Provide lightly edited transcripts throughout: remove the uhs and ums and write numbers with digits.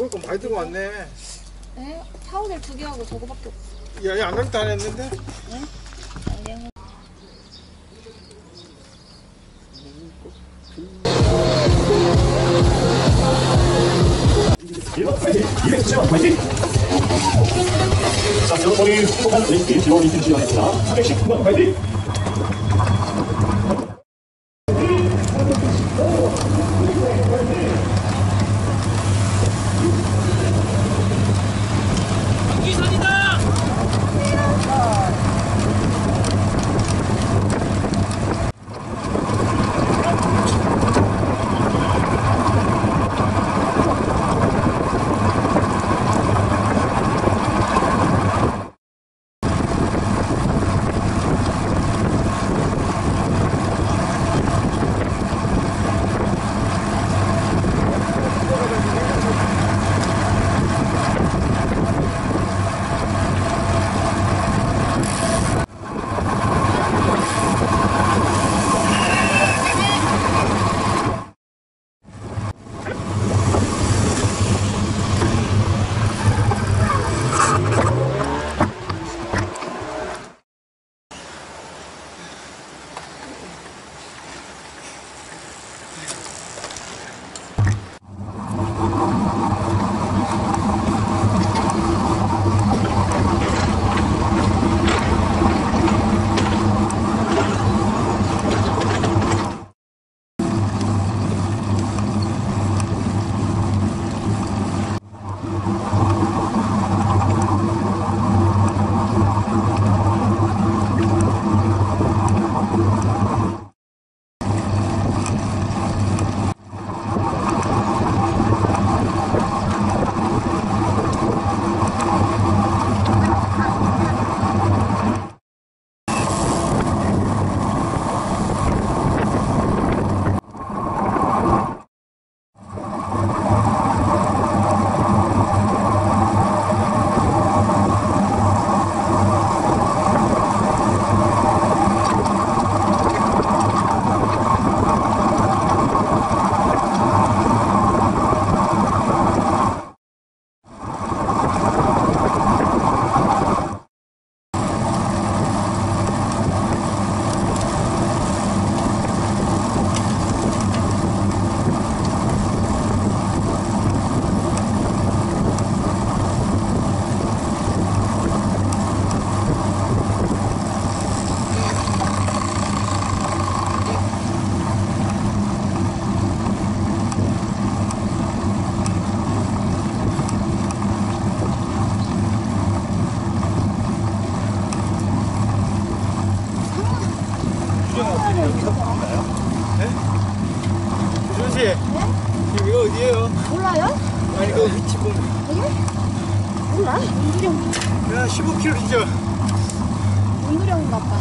먹을 거 많이 들고 왔네. 네? 타오겔 2개 하고 저거밖에 없어. 야, 양념도 안 했는데? 응? 양념은 자, 여러분이 행복한 랭킹 지원이 시간입니다. 310번 파이팅! 조씨, 여기가 어디예요? 몰라요? 아니, 그 위치 보면. 몰라? 운두령 그냥 15km죠. 운두령인가 봐.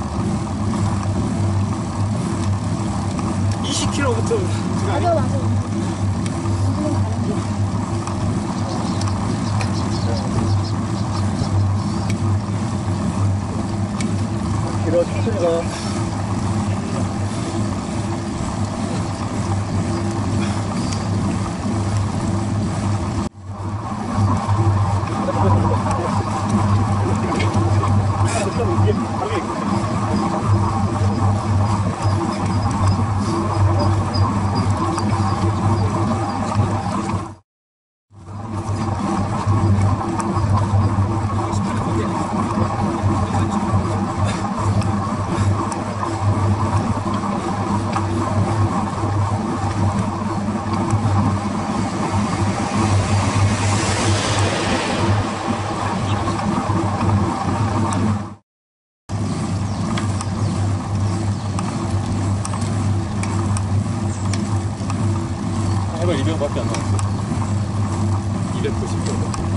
20km부터. 맞아 맞아. 운두령 가는 길. 길어, 천천히 가. 해발 200밖에 안 나왔어. 290 정도.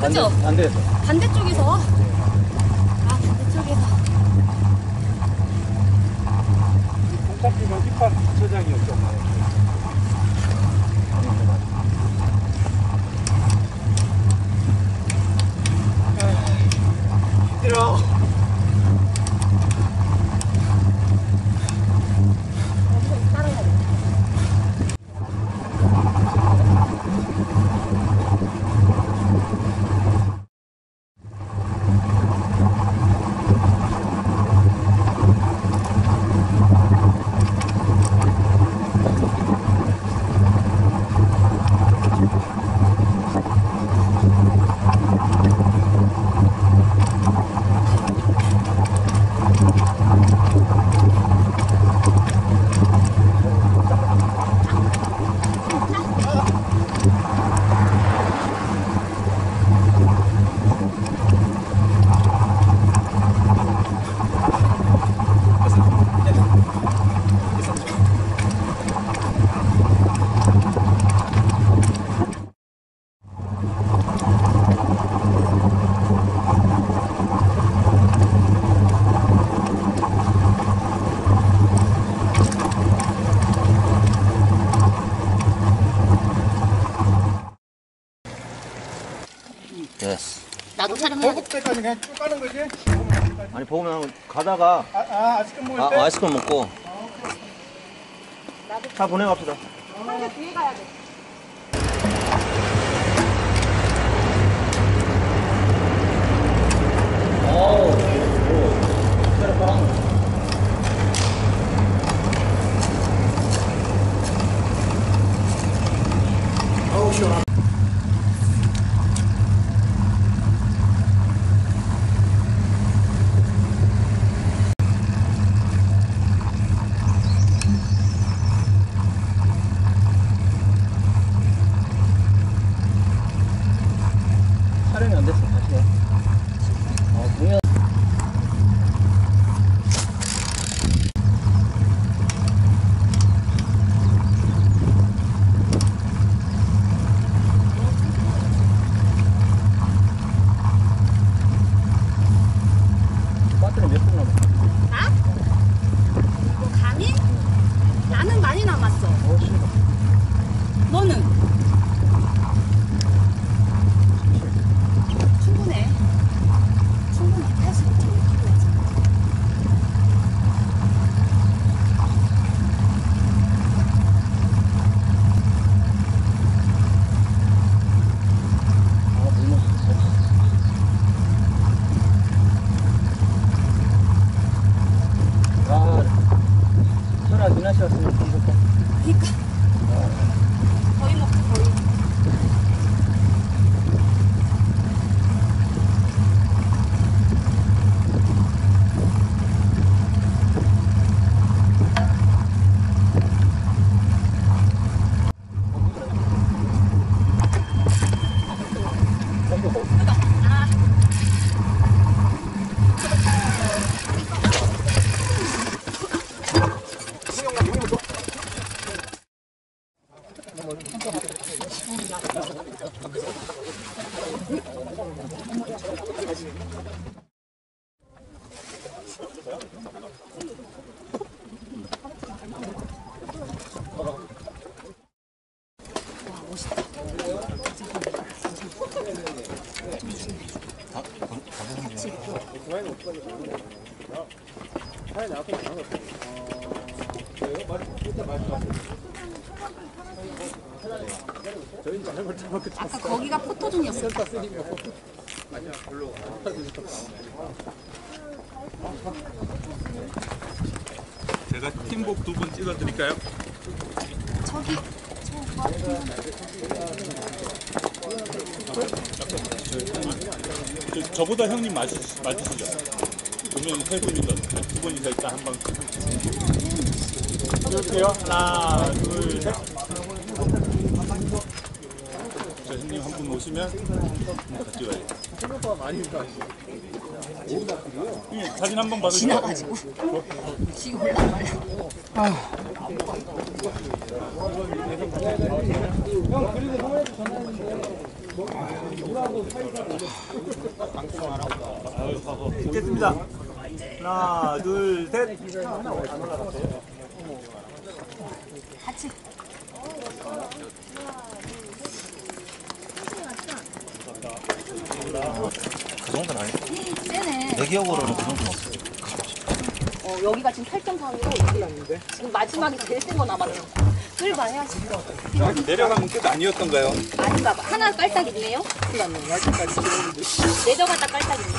그죠? 안 되겠어. 반대쪽에서. 아, 반대쪽에서. 공탁기가 힙합 저장이었죠. 힘들어. 따라가야 돼. 됐어. 나도 촬영해야 돼. 보급 때까지 그냥 쭉 가는 거지? 아니 보면 가다가 아이스크림 먹을 때? 아이스크림 먹고 차 보내갑시다. 한개 뒤에 가야 돼. 촬영이 안 됐어. 다시 해. 공연. 배터리 몇 분 남았어? 나? 너 감히? 나는 많이 남았어. 너는? 충분해. 충분해. 85.6kg지. 설아 누나 씨 왔으면 좋겠다. 그니까. 거의 먹고 거의. 아까 거기가 포토존이었어. 제가 팀복 2분 찍어드릴까요? 저기. 저보다 형님 맞으시죠? 보면 세 분이서 두 분이서 일단 한번 찍을게요. 하나, 둘, 셋. 저 형님 한 분 오시면 같이 찍어야죠. 형님 사진 한 번 받으세요. 지나가지고. 지금 올라 말이야. 형 그리고 형한테 전화했는데 됐습니다. 하나, 둘, 셋. 같이. 그 정도는 아니고 세네. 내 기억으로는 그 정도는 없어요. 여기가 지금 8.3이고 지금 마지막에 제일 센 거 남았어. 끓봐야지. 내려가면 끝 아니었던가요? 아닌가 봐. 하나 깔딱 있네요. 내려갔다 깔딱 있네.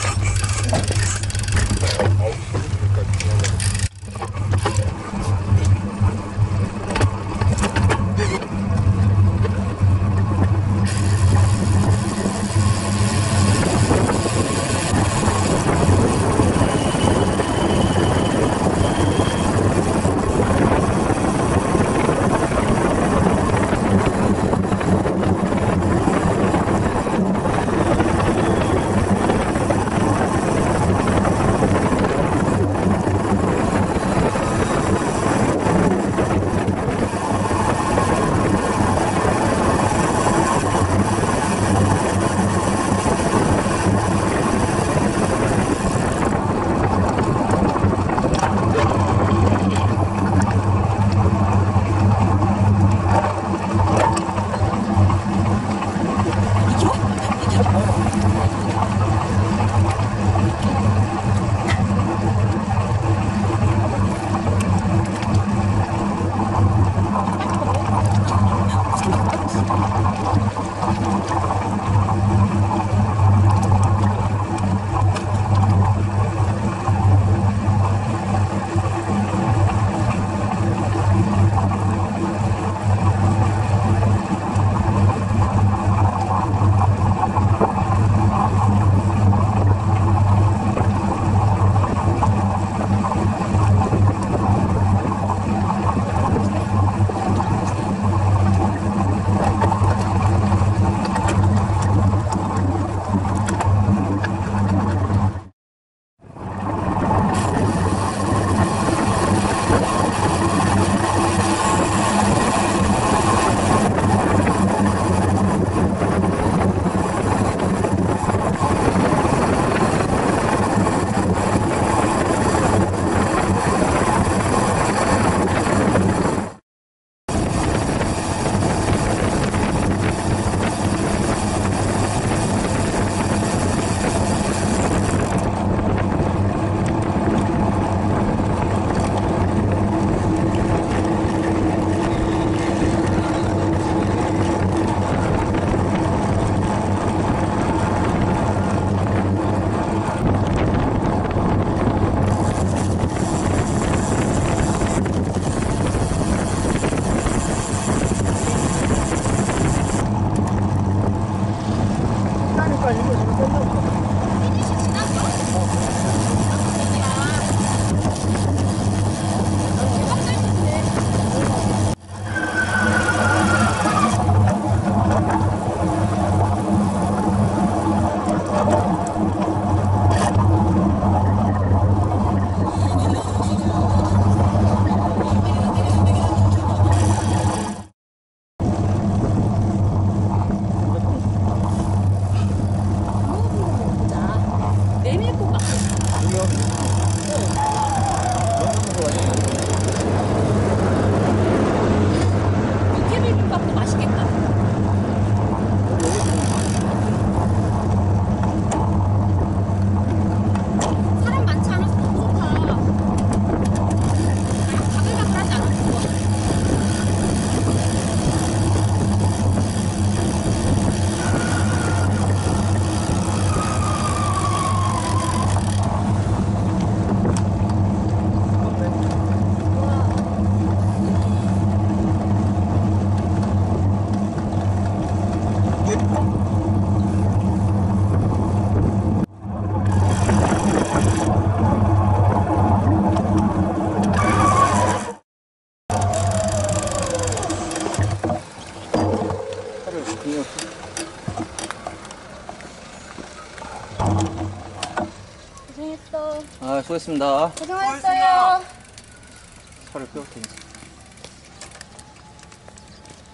고생했어. 아, 수고했습니다. 고생하셨어요. 살을 빼올 테니.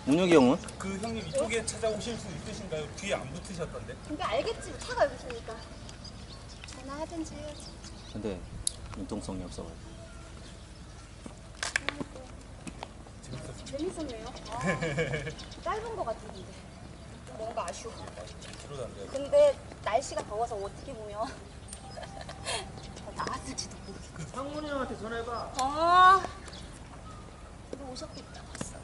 문혁이 형은? 그 형님 이쪽에 찾아오실 수 있으신가요? 뒤에 안 붙으셨던데. 근데 알겠지. 차가 여기 있으니까. 전화하든지 해야지. 근데 융통성이 없어가지고. 재밌었네요. 짧은 거 같은데. 뭔가 아쉬워. 들어가는데요. 근데 날씨가 더워서 어떻게 보면 나왔을지도 모르겠어. 그 상문이 형한테 전화해봐. 아, 이거 오셨겠다. 왔어.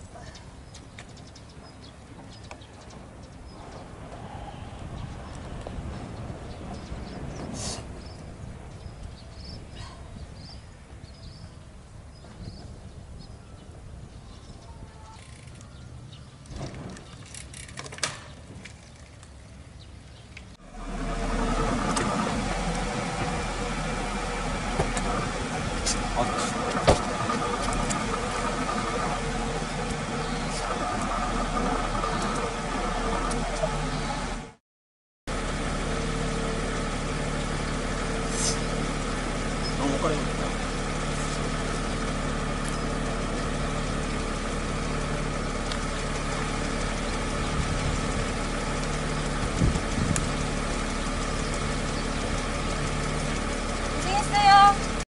아,